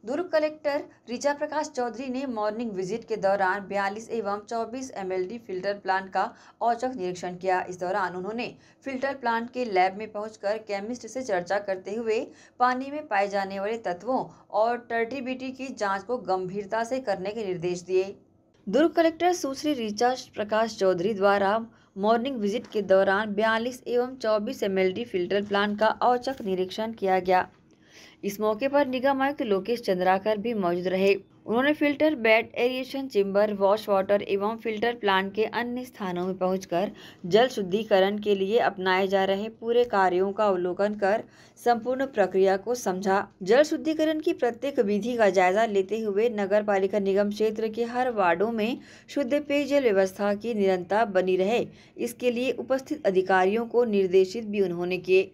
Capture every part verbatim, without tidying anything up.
दुर्ग collector Richa Prakash Chaudhary ने morning visit के दौरान बयालीस एवं चौबीस एमएलडी फिल्टर प्लांट का औचक निरीक्षण किया। इस दौरान उन्होंने फिल्टर प्लांट के लैब में पहुंचकर केमिस्ट से चर्चा करते हुए पानी में पाए जाने वाले तत्वों और टर्टिबिलिटी की जांच को गंभीरता से करने के निर्देश दिए। दुर्ग कलेक्टर सुश्री ऋचा प्रकाश चौधरी द्वारा मॉर्निंग विजिट के दौरान बयालीस एवं चौबीस एमएलडी फिल्टर प्लांट का औचक निरीक्षण किया गया। इस मौके पर निगम आयुक्त लोकेश चंद्राकर भी मौजूद रहे। उन्होंने filter bed, aeration chamber, wash water एवं फिल्टर प्लांट के अन्य स्थानों में पहुंचकर जल शुद्धिकरण के लिए अपनाए जा रहे पूरे कार्यों का अवलोकन कर संपूर्ण प्रक्रिया को समझा। जल शुद्धिकरण की प्रत्येक विधि का जायजा लेते हुए नगर पालिका निगम क्षेत्र के हर वार्डों में शुद्ध पेयजल व्यवस्था की निरंतरता बनी रहे, इसके लिए उपस्थित अधिकारियों को निर्देशित भी उन्होंने किए।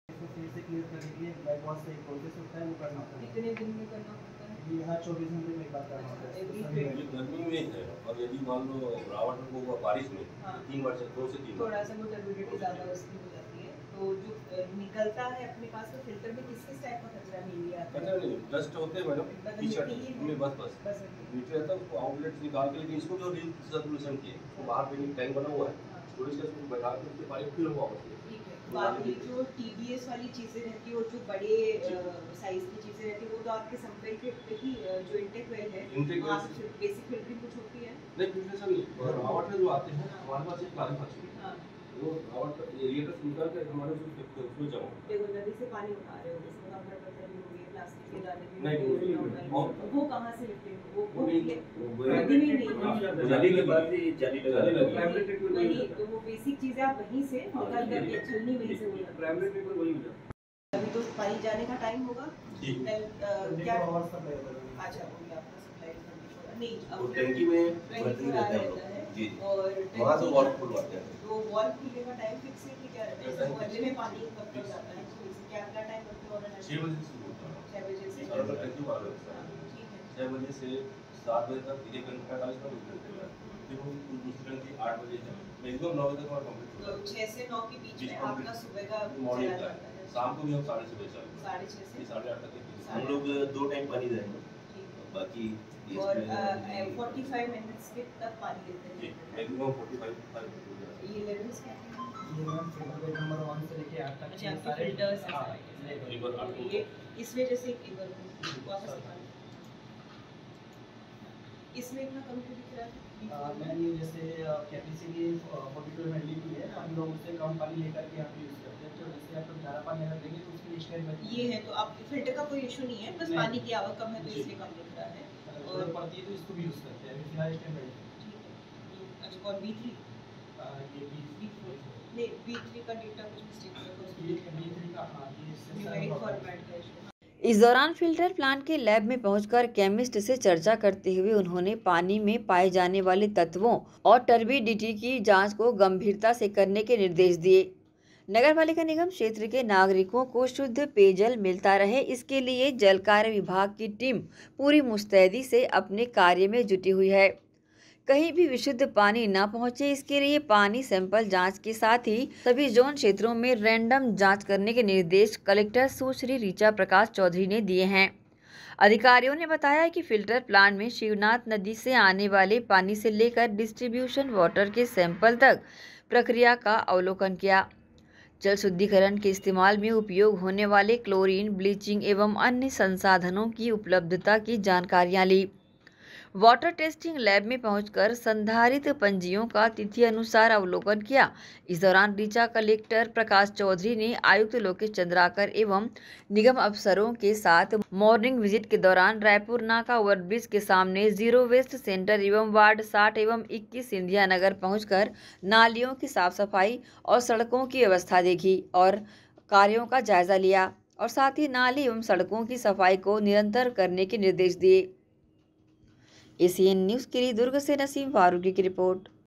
कितने दिन में करना होता है? यहाँ चौबीस घंटे में एक बार करना होता है। ये गर्मी में है और यदि मान लो रावट को हुआ बारिश में हाँ। तीन बार से दो से तीन थोड़ा सा वो टर्बिडिटी ज़्यादा उसकी हो जाती है, तो जो अ, निकलता है अपने पास में फिल्टर में किस किस टाइप का कचरा मिल आता कचरा नहीं डस्ट होते हैं मैडम, टी शर्ट में बस बस बस नीचे रहता है, उसको आउटलेट निकाल के, लेकिन इसको जो रील सर्कुलेशन किए तो बाहर पे टैंक बना हुआ है, थोड़ी सी उसको बैठा के उसके पानी फिर वापस ठीक है। बाकी जो टीडीएस वाली चीज़ें रहती है और जो बड़े साइज की चीज़ें रहती है वो तो आपके संपेल के पे ही अ, जो इंटेक वेल है Intake वहाँ well से बेसिक फिल्टरिंग कुछ होती है। नहीं फिल्ट्रेशन नहीं, और रावट में जो आते हैं हमारे पास एक काली फंसी है, हाँ, वो रावट का एरिया का निकाल के हमारे उसमें जमा होता है। देखो नदी से पानी उठा रहे हो, जिसमें कंफर्ट पत्थर भी होगी, प्लास्टिक के दाने भी नहीं, होंगे, वो नहीं, बहुत- वो कहाँ से लिखते हैं? वो वो वो नहीं, ये- वो नदी में नहीं, जाली के बाद ही जाली लगा वही वही तो वो बेसिक चीजें आप वहीं से निकाल करके छलनी वहीं से हो जाती है। प्राइमरी पेपर वही हो जाता अभी तो पानी जाने का टाइम होगा जी। Then, अ, क्या और सब है। अच्छा हो गया आपका सप्लाई ट्वेंटी नहीं वो अब टंकी में ट्वेंटी भर्ती फोर रहता है रहता है जी, और वहाँ से टंकी वॉल का- फुल आते हैं। तो वॉल खुलने का टाइम फिक्स है कि क्या रहता है? टाइम जैसे fix मोहल्ले में पानी कब तक जाता है तो इसे क्या क्या टाइम रखते हो? छः बजे से शुरू होता है छः बजे से सारा टंकी वाला व्यवस्था हाँ, है। ठीक है। छः बजे से सात बजे तक एक घंटा पैंतालीस मिनट घंटे का, फिर वो दूसरी टंकी आठ बजे है, मैक्सिमम नौ बजे तक हमारा कंप्लीट तो होता है। छः से नौ के बीच जी, में complete। आपका सुबह का मॉर्निंग चला का जाता है। शाम को भी हम साढ़े छः बजे चालू करते साढ़े छः हैं, से साढ़े आठ तक की हम हम लोग दो टाइम पानी देंगे, ठीक बाकी है। और फोर्टी फाइव मिनट्स के तक पानी देते हैं। मैक्सिमम फोर्टी फाइव ये लेवल्स क्या हैं? ये ma'am filter bed number one से लेके आठ तक अच्छा, ये आपके सारे फिल्टर्स हैं हाँ, सारे। लेवल। एक बार आठ को- ये इस वजह से एक बार वापस निकाल इसमें इतना कम क्यों दिख रहा आ, है? मैम ये जैसे capacity forty two M L की है, हम लोग उससे कम पानी लेकर के यहाँ पे यूज़ करते हैं, तो जैसे आप ज़्यादा पानी अगर देंगे तो उसकी स्टेज में ये है तो आप फिल्टर का कोई इशू नहीं है, बस नहीं। पानी की आवक कम है तो जी। इसलिए कम दिख रहा है। अगर और जरूरत पड़ती है तो इसको भी यूज़ करते हैं, अभी फिलहाल इस टाइम में ठीक है। अच्छा और बी थ्री ये बी बी फोर नहीं बी थ्री का डेटा कुछ मिस्टेक है ये बी थ्री का हाँ ये इससे न्यूमेरिक सारा problem है। फॉर्मेट का इशू। इस दौरान फिल्टर प्लांट के लैब में पहुंचकर केमिस्ट से चर्चा करते हुए उन्होंने पानी में पाए जाने वाले तत्वों और टर्बिडिटी की जांच को गंभीरता से करने के निर्देश दिए। नगर पालिका निगम क्षेत्र के नागरिकों को शुद्ध पेयजल मिलता रहे, इसके लिए जल कार्य विभाग की टीम पूरी मुस्तैदी से अपने कार्य में जुटी हुई है। कहीं भी विशुद्ध पानी न पहुंचे, इसके लिए पानी सैंपल जांच के साथ ही सभी जोन क्षेत्रों में रैंडम जांच करने के निर्देश कलेक्टर सुश्री ऋचा प्रकाश चौधरी ने दिए हैं। अधिकारियों ने बताया कि फिल्टर प्लांट में शिवनाथ नदी से आने वाले पानी से लेकर डिस्ट्रीब्यूशन वाटर के सैंपल तक प्रक्रिया का अवलोकन किया। जल शुद्धिकरण के इस्तेमाल में उपयोग होने वाले क्लोरीन, ब्लीचिंग एवं अन्य संसाधनों की उपलब्धता की जानकारियां ली। वाटर टेस्टिंग लैब में पहुंचकर संधारित पंजियों का तिथि अनुसार अवलोकन किया। इस दौरान ऋचा कलेक्टर प्रकाश चौधरी ने आयुक्त लोकेश चंद्राकर एवं निगम अफसरों के साथ मॉर्निंग विजिट के दौरान रायपुर नाका ओवरब्रिज के सामने जीरो वेस्ट सेंटर एवं वार्ड साठ एवं इक्कीस सिंधिया नगर पहुंचकर नालियों की साफ सफाई और सड़कों की व्यवस्था देखी और कार्यों का जायजा लिया और साथ ही नाली एवं सड़कों की सफाई को निरंतर करने के निर्देश दिए। एसीएन न्यूज़ के लिए दुर्ग से नसीम फारूकी की रिपोर्ट।